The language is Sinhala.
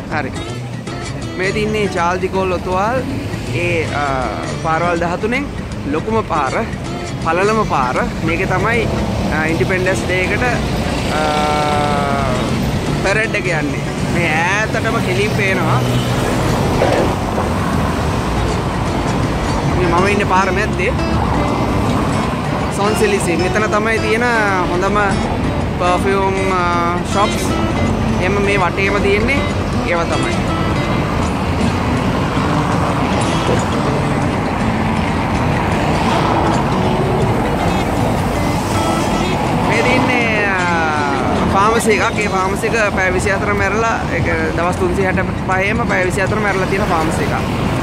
හරි. මේ තින්නේ චාල්දිකෝල් ඔතුවල් ඒ පාරවල් 13න් ලොකුම පාර, පළලම පාර. මේකේ තමයි ඉන්ඩිපෙන්ඩන්ස් ඩේ එකට පැරඩ් එක යන්නේ. මේ ඈතටම කෙලින් පේනවා. මේ මම ඉන්නේ පාර මැද්දේ. සොන්සිලිසි. මෙතන තමයි තියෙන හොඳම පර්ෆියුම් shops. එහම මේ වටේම තියෙන්නේ ඒවා තමයි. මේ තින්නේ ෆාමසි එකක්. ඒ ෆාමසි එක පැය 24 මැරලා ඒක දවස් 365ම පැය 24 මැරලා තියෙන ෆාමසි එකක්.